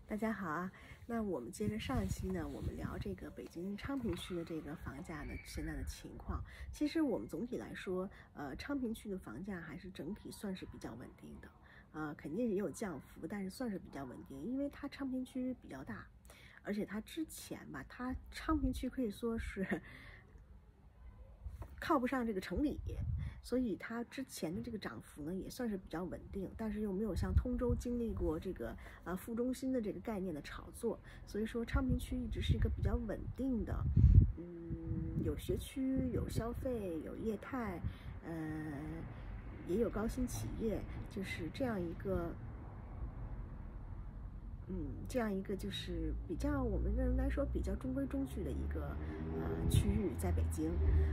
大家好啊，那我们接着上一期呢，我们聊这个北京昌平区的这个房价的现在的情况。其实我们总体来说，昌平区的房价还是整体算是比较稳定的，肯定也有降幅，但是算是比较稳定，因为它昌平区比较大，而且它之前吧，它昌平区可以说是靠不上这个城里，所以它之前的这个涨幅呢也算是比较稳定，但是又没有像通州经历过这个副中心的这个概念的炒作，所以说昌平区一直是一个比较稳定的，有学区、有消费、有业态，也有高新企业，就是这样一个。这样一个就是比较我们人来说比较中规中矩的一个区域，在北京，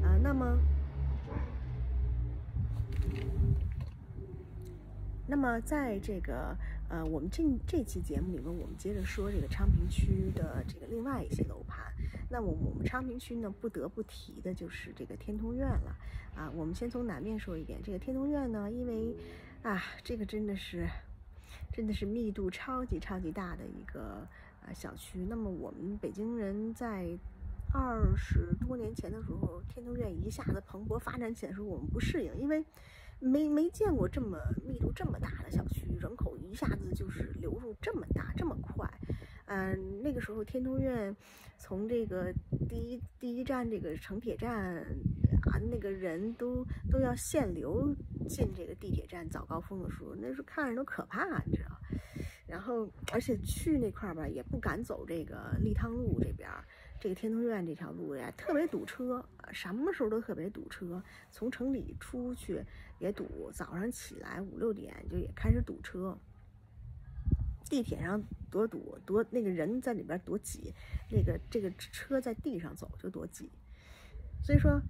那么在这个我们这期节目里面，我们接着说这个昌平区的这个另外一些楼盘。那么我们昌平区呢，不得不提的就是这个天通苑了啊。我们先从南面说一点，这个天通苑呢，因为这个真的是密度超级大的一个小区。那么我们北京人在20多年前的时候，天通苑一下子蓬勃发展起来的时候，我们不适应，因为没见过这么密度这么大的小区，人口一下子就是流入这么大这么快。那个时候天通苑从这个第一站这个城铁站那个人都要限流进这个地铁站，早高峰的时候，那时候看着都可怕，你知道。然后而且去那块吧，也不敢走这个立汤路这边，这个天通苑这条路呀特别堵车，什么时候都特别堵车，从城里出去也堵，早上起来5、6点就也开始堵车。地铁上多堵，那个人在里边多挤，这个车在地上走就多挤。所以说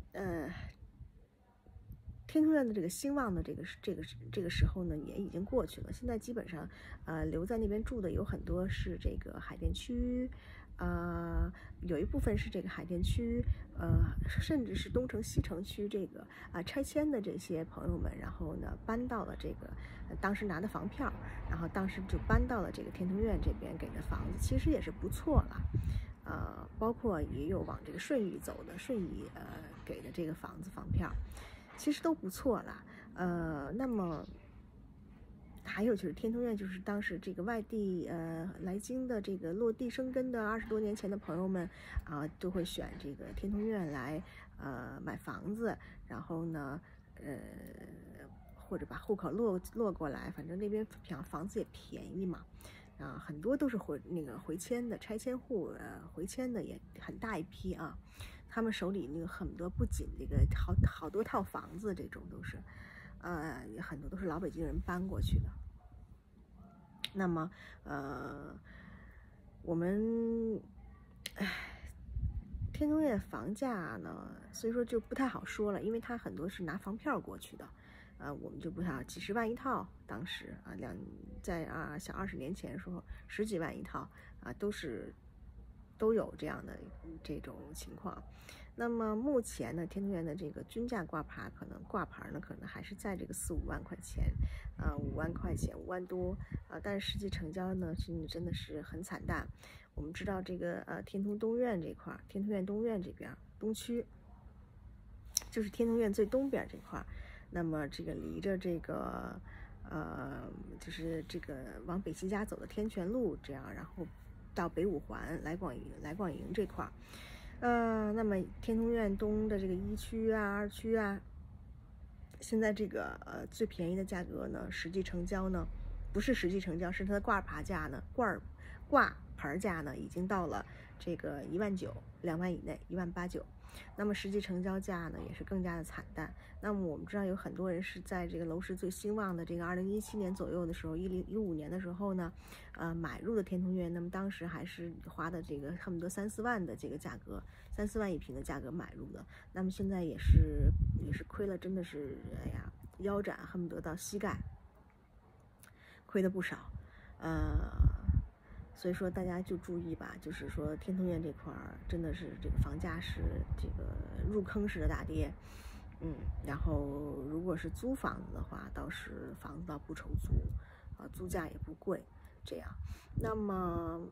天通苑的这个兴旺的这个时候呢，也已经过去了。现在基本上留在那边住的有很多是这个海淀区，有一部分是这个海淀区，甚至是东城西城区这个拆迁的这些朋友们，然后呢搬到了这个当时拿的房票，然后当时就搬到了这个天通苑这边给的房子，其实也是不错了。包括也有往这个顺义走的，顺义给的这个房票，其实都不错啦。那么还有就是天通苑，就是当时这个外地来京的这个落地生根的20多年前的朋友们都会选这个天通苑来买房子，然后呢或者把户口落过来，反正那边房子也便宜嘛。很多都是回迁的拆迁户，回迁的也很大一批啊。他们手里那个很多不仅这个好多套房子，这种都是，也很多都是老北京人搬过去的。那么我们天通苑房价呢，所以说就不太好说了，因为它很多是拿房票过去的。我们就不太几十万一套，当时在小20年前的时候，10几万一套都有这样的这种情况。那么目前呢，天通苑的这个均价挂牌呢，可能还是在这个4、5万块钱，5万块钱5万多但是实际成交呢，真的是很惨淡。我们知道这个天通东苑这块，天通苑东苑这边东区，就是天通苑最东边这块。那么这个离着这个就是这个往北西家走的天泉路这样，然后到北五环来广营这块那么天通苑东的这个1区2区现在这个最便宜的价格呢，实际成交呢不是实际成交，是它的挂牌价呢，挂牌价呢已经到了这个1万9，2万以内1万8、9。那么实际成交价呢也是更加的惨淡。那么我们知道有很多人是在这个楼市最兴旺的这个2017年左右的时候，15年的时候呢买入的天通苑，那么当时还是花的这个恨不得3、4万的这个价格，3、4万一平的价格买入的。那么现在也是亏了，真的是腰斩恨不得到膝盖，亏的不少。所以说大家就注意吧，就是说天通苑这块真的是这个房价是这个入坑式的大跌。然后如果是租房子的话，倒是房子倒不愁租，租价也不贵。 这样。那么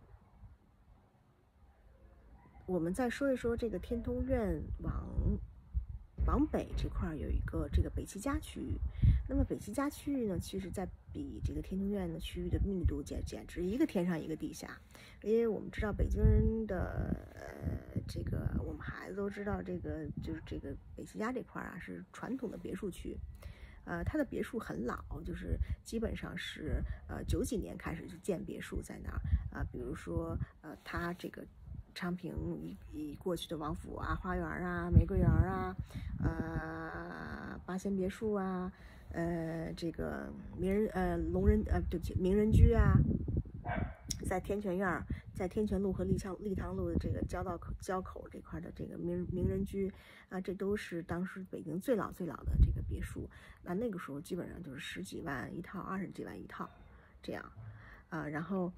我们再说一说这个天通苑往北这块有一个这个北齐家区域。那么北齐家区域呢，其实在比这个天通苑的区域的密度简直一个天上一个地下。因为我们知道北京人的这个我们孩子都知道，这个就是这个北齐家这块啊是传统的别墅区。它的别墅很老，就是基本上是90几年开始就建别墅在那儿比如说它这个昌平以过去的王府啊、花园啊、玫瑰园啊、八仙别墅啊、这个对不起，名人居啊，在天泉院，在天泉路和立汤路的这个交口这块的这个名人居这都是当时北京最老的这个别墅。那个时候基本上就是10几万一套，20几万一套，这样然后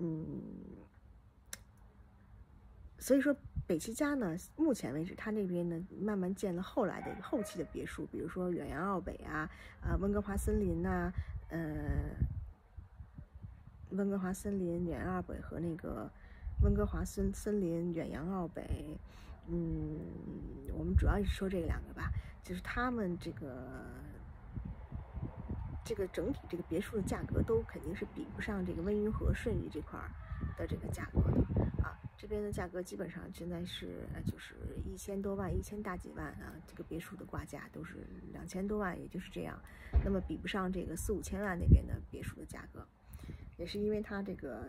所以说北齐家呢，目前为止它那边呢慢慢建了后期的别墅，比如说远洋澳北啊，温哥华森林呐，温哥华森林、远洋澳北和那个温哥华森林、远洋澳北，我们主要说这两个吧，就是他们这个整体这个别墅的价格都肯定是比不上这个温榆河顺义这块的这个价格的这边的价格基本上现在是就是1000多万、1000大几万这个别墅的挂价都是2000多万，也就是这样。那么比不上这个4、5千万那边的别墅的价格，也是因为它这个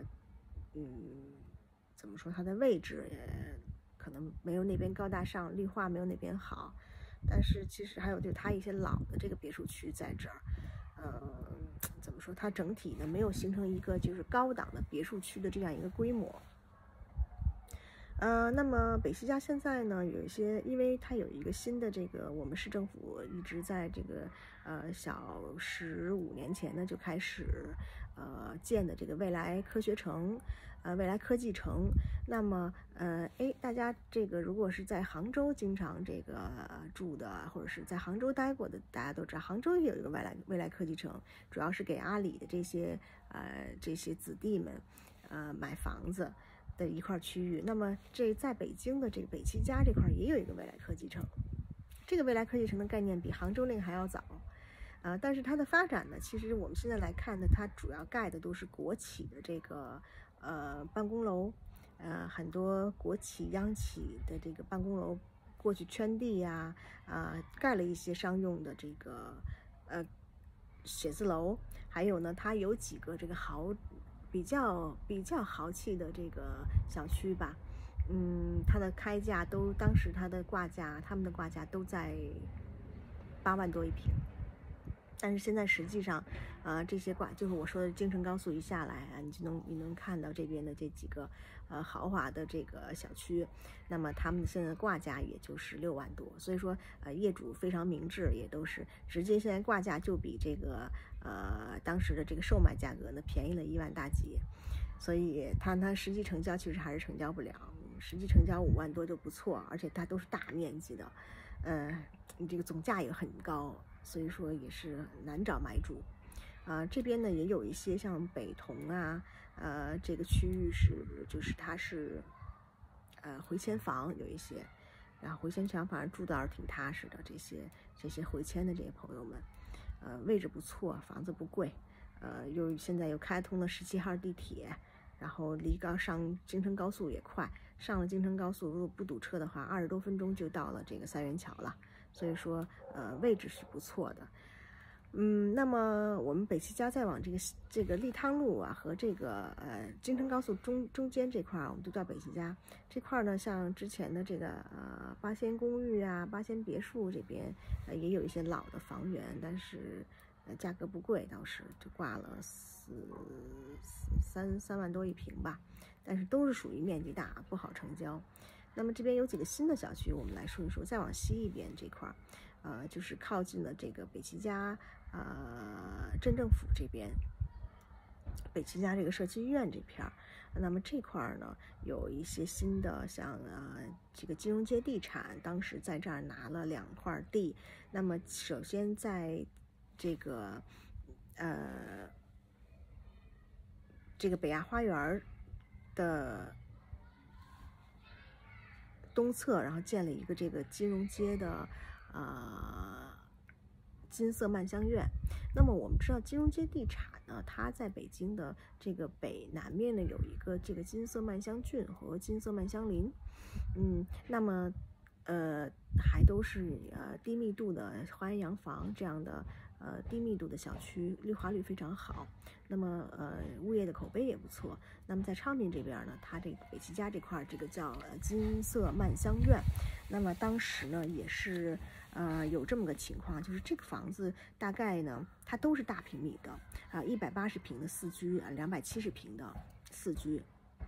怎么说，它的位置可能没有那边高大上，绿化没有那边好。但是其实还有就是它一些老的这个别墅区在这儿，怎么说，它整体呢没有形成一个就是高档的别墅区的这样一个规模。那么北齐家现在呢有一些，因为它有一个新的这个，我们市政府一直在这个小15年前呢就开始建的这个未来科学城，未来科技城。那么大家这个如果是在杭州经常这个住的，或者是在杭州待过的，大家都知道杭州也有一个未来科技城，主要是给阿里的这些子弟们买房子的一块区域。那么在北京的这个北齐家这块也有一个未来科技城。这个未来科技城的概念比杭州那个还要早但是它的发展呢，其实我们现在来看呢，它主要盖的都是国企的这个办公楼，很多国企央企的这个办公楼过去圈地呀盖了一些商用的这个写字楼，还有呢它有几个这个比较豪气的这个小区吧，它的开价当时他们的挂价都在8万多一平。但是现在实际上这些就是我说的京承高速一下来你能看到这边的这几个豪华的这个小区，那么他们现在的挂价也就是6万多。所以说业主非常明智，也都是直接现在挂价就比这个当时的这个售卖价格呢便宜了1万大几。所以它实际成交其实还是成交不了，实际成交5万多就不错，而且它都是大面积的，你这个总价也很高，所以说也是难找买主。这边呢也有一些像北同这个区域就是它是回迁房有一些，然后回迁房反正住的挺踏实的，这些回迁的这些朋友们，位置不错，房子不贵，现在又开通了17号地铁，然后上京承高速也快，上了京承高速如果不堵车的话，20多分钟就到了这个三元桥了。所以说位置是不错的。那么我们北齐家再往这个立汤路和这个京承高速中间这块我们都叫北齐家这块呢，像之前的这个八仙公寓八仙别墅这边也有一些老的房源，但是价格不贵，倒是就挂了3万多一平吧，但是都是属于面积大，不好成交。那么这边有几个新的小区，我们来说一说。再往西一边这块就是靠近了这个北齐家镇政府这边，北齐家这个社区医院这片那么这块呢有一些新的，像这个金融街地产，当时在这儿拿了2块地。那么首先在这个这个北亚花园的东侧，然后建了一个这个金融街的金色曼香苑。那么我们知道金融街地产呢，它在北京的这个北南面呢有一个这个金色曼香郡和金色曼香林，那么还都是低密度的花园洋房这样的低密度的小区，绿化率非常好。那么物业的口碑也不错。那么在昌平这边呢，它这个北齐家这块这个叫金色曼香苑。那么当时呢也是有这么个情况，就是这个房子大概呢它都是大平米的180平的4居270平的4居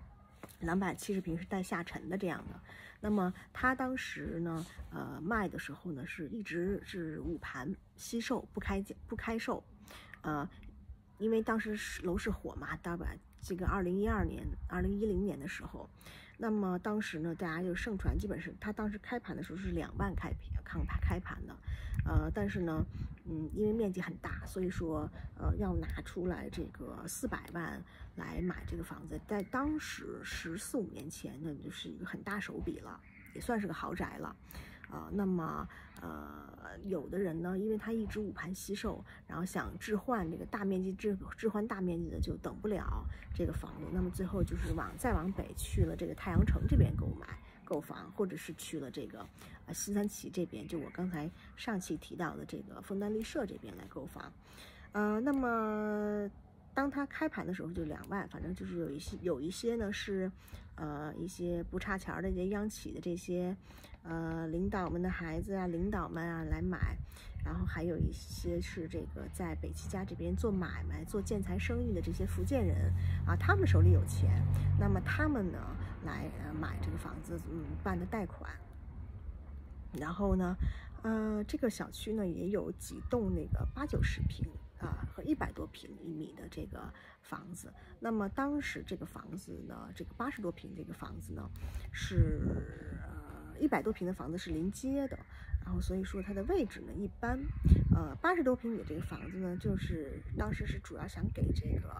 ，270平是带下沉的这样的。那么它当时呢卖的时候呢是一直是5盘惜售不开售，因为当时楼市火嘛，大概这个2010年的时候，那么当时呢大家就盛传，基本是它当时开盘的时候是2万开盘的，但是呢因为面积很大，所以说要拿出来这个400万来买这个房子，在当时14、15年前呢就是一个很大手笔了，也算是个豪宅了。那么有的人呢，因为他一直5盘惜售，然后想置换这个大面积置换大面积的，就等不了这个房子，那么最后就是再往北去了这个太阳城这边购房，或者是去了这个西三旗这边，就我刚才上期提到的这个枫丹丽舍这边来购房。那么当他开盘的时候就2万，反正就是有一些呢是一些不差钱的这些央企的这些领导们的孩子领导们来买，然后还有一些是这个在北齐家这边做买卖做建材生意的这些福建人他们手里有钱，那么他们呢来买这个房子办的贷款。然后呢这个小区呢也有几栋那个80-90平和100多平1米的这个房子。那么当时这个房子呢，这个80多平这个房子呢是100多平的房子是临街的，然后所以说它的位置呢一般。80多平米这个房子呢，就是当时是主要想给这个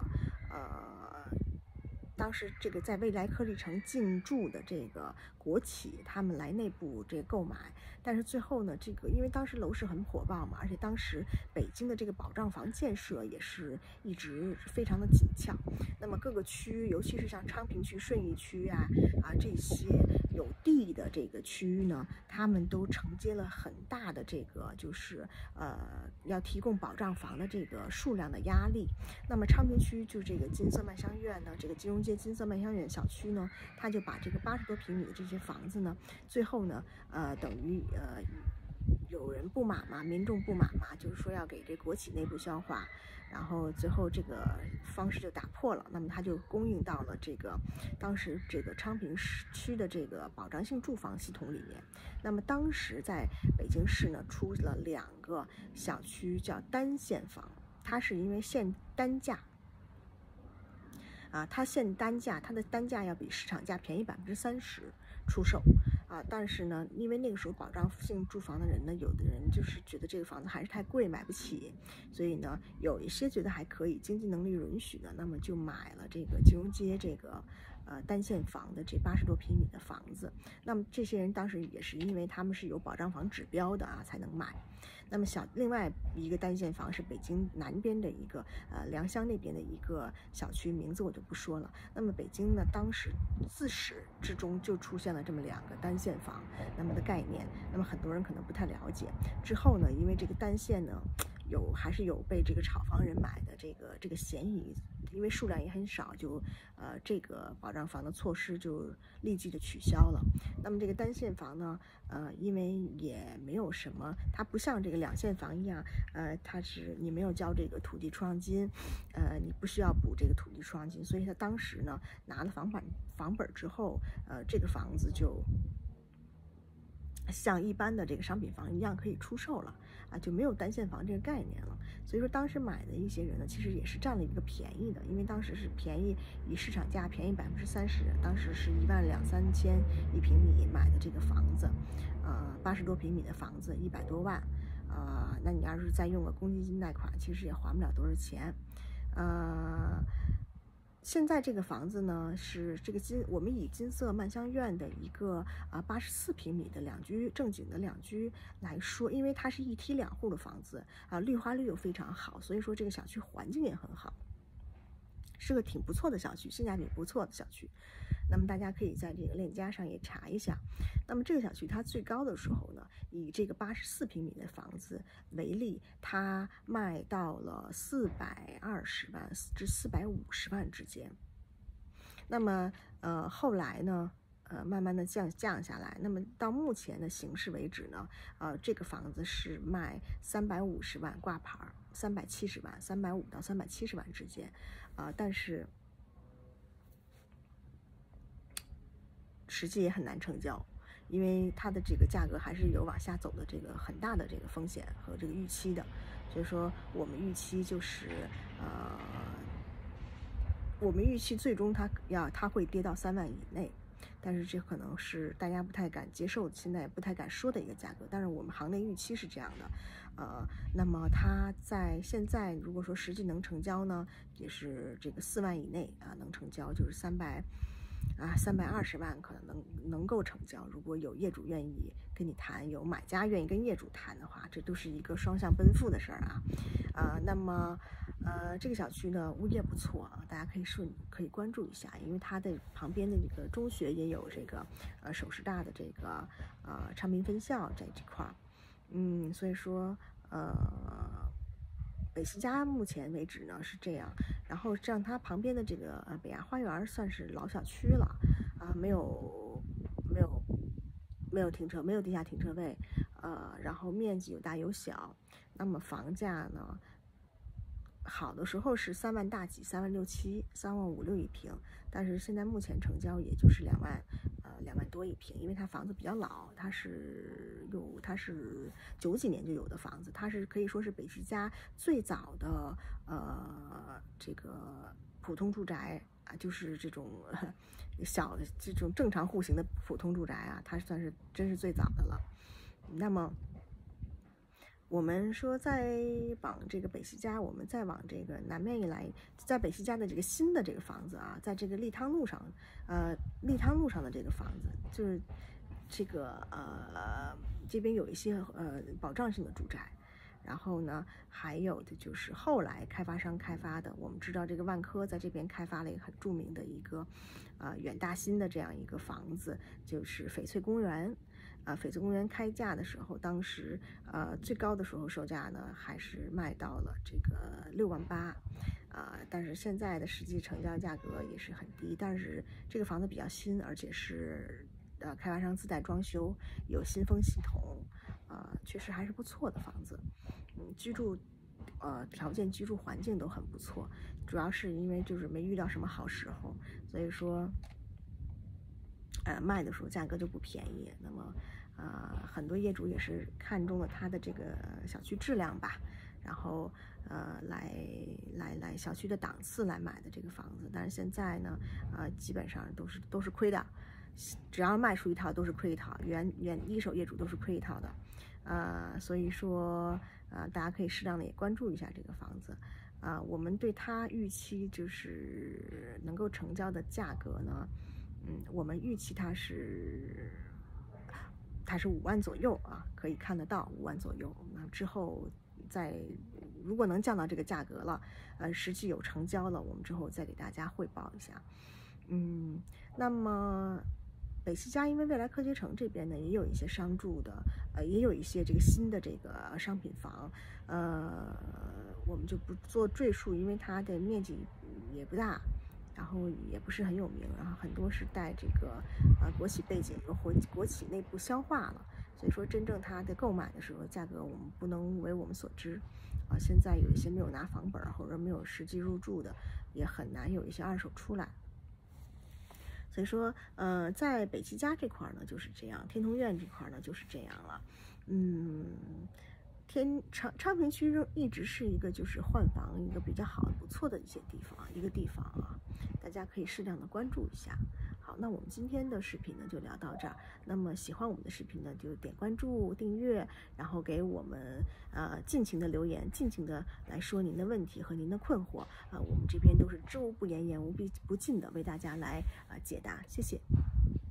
当时这个在未来科技城进驻的这个国企，他们来内部这个购买，但是最后呢，这个因为当时楼市很火爆嘛，而且当时北京的这个保障房建设也是一直非常的紧俏，那么各个区，尤其是像昌平区、顺义区这些有地的这个区域呢，他们都承接了很大的这个就是要提供保障房的这个数量的压力。那么昌平区就这个金色曼香苑呢，这个金融街金色曼香苑小区呢，他就把这个80多平米的这些房子呢，最后呢等于有人不满嘛，民众不满嘛，就是说要给这国企内部消化，然后最后这个方式就打破了，那么它就供应到了这个当时这个昌平区的这个保障性住房系统里面。那么当时在北京市呢出了2个小区叫单限房，它是因为限单价它限单价，它的单价要比市场价便宜30%出售但是呢，因为那个时候保障性住房的人呢，有的人就是觉得这个房子还是太贵买不起，所以呢，有一些觉得还可以，经济能力允许的，那么就买了这个金融街这个单限房的这80多平米的房子。那么这些人当时也是因为他们是有保障房指标的才能买。那么另外一个单限房是北京南边的一个良乡那边的一个小区，名字我就不说了。那么北京呢，当时自始至终就出现了这么2个单限房那么的概念，那么很多人可能不太了解。之后呢，因为这个单限呢还是有被这个炒房人买的这个嫌疑，因为数量也很少，就这个保障房的措施就立即的取消了。那么这个单限房呢因为也没有什么，它不像这个2限房一样它是你没有交这个土地出让金你不需要补这个土地出让金，所以他当时呢拿了房本之后这个房子就像一般的这个商品房一样可以出售了就没有单限房这个概念了。所以说当时买的一些人呢，其实也是占了一个便宜的，因为当时是便宜，以市场价便宜30%，当时是12000-30001平米买的这个房子，80多平米的房子100多万那你要是再用个公积金贷款，其实也还不了多少钱现在这个房子呢是这个我们以金色曼香苑的一个84平米的正经的两居来说，因为它是1梯2户的房子绿化率又非常好，所以说这个小区环境也很好，是个挺不错的小区，性价比不错的小区。那么大家可以在这个链家上也查一下。那么这个小区它最高的时候呢，以这个84平米的房子为例，它卖到了420万至450万之间。那么后来呢，慢慢的降下来。那么到目前的形势为止呢，这个房子是卖350万挂牌，370万，350到370万之间，但是实际也很难成交，因为它的这个价格还是有往下走的这个很大的这个风险和这个预期的，所以说我们预期就是我们预期最终它会跌到3万以内，但是这可能是大家不太敢接受，现在也不太敢说的一个价格，但是我们行内预期是这样的。那么它在现在如果说实际能成交呢，也是这个4万以内能成交，就是320万可能能够成交。如果有业主愿意跟你谈，有买家愿意跟业主谈的话，这都是一个双向奔赴的事儿那么这个小区呢物业不错大家可以关注一下，因为它的旁边的这个中学也有这个首师大的这个昌平分校在这块儿，所以说北西家目前为止呢是这样，然后像它旁边的这个北亚花园算是老小区了没有停车，没有地下停车位，然后面积有大有小，那么房价呢好的时候是3万大几，3万6、7、3万5、6一平，但是现在目前成交也就是2万多一平，因为它房子比较老，它是90几年就有的房子，它是可以说是北西家最早的这个普通住宅就是这种这种正常户型的普通住宅它真是最早的了。那么我们说再往这个北西家，我们再往这个南面一来，在北西家的这个新的这个房子在这个立汤路上的这个房子，就是这个这边有一些保障性的住宅，然后呢还有的就是后来开发商开发的，我们知道这个万科在这边开发了一个很著名的一个远大新的这样一个房子，就是翡翠公园。翡翠公园开价的时候，当时最高的时候售价呢还是卖到了这个6万8，但是现在的实际成交价格也是很低。但是这个房子比较新，而且是开发商自带装修，有新风系统，确实还是不错的房子。居住条件、居住环境都很不错，主要是因为就是没遇到什么好时候，所以说卖的时候价格就不便宜。那么很多业主也是看中了它的这个小区质量吧，然后来小区的档次来买的这个房子。但是现在呢基本上都是亏的，只要卖出一套都是亏一套，一手业主都是亏一套的。所以说大家可以适当的也关注一下这个房子。我们对它预期就是能够成交的价格呢，我们预期它是5万左右可以看得到5万左右。那之后如果能降到这个价格了，实际有成交了，我们之后再给大家汇报一下。那么北西家因为未来科学城这边呢也有一些商住的，也有一些这个新的这个商品房，我们就不做赘述，因为它的面积也不大，然后也不是很有名，然后很多是带这个国企背景，国企内部消化了，所以说真正它的购买的时候价格我们不能为我们所知。现在有一些没有拿房本或者没有实际入住的，也很难有一些二手出来。所以说在北西家这块呢就是这样，天通苑这块呢就是这样了。昌平区一直是一个就是换房一个比较好不错的一个地方大家可以适量的关注一下。好。 好，那我们今天的视频呢就聊到这儿。那么喜欢我们的视频呢，就点关注、订阅，然后给我们尽情的留言，尽情的来说您的问题和您的困惑我们这边都是知无不言，言无不尽的为大家来解答，谢谢。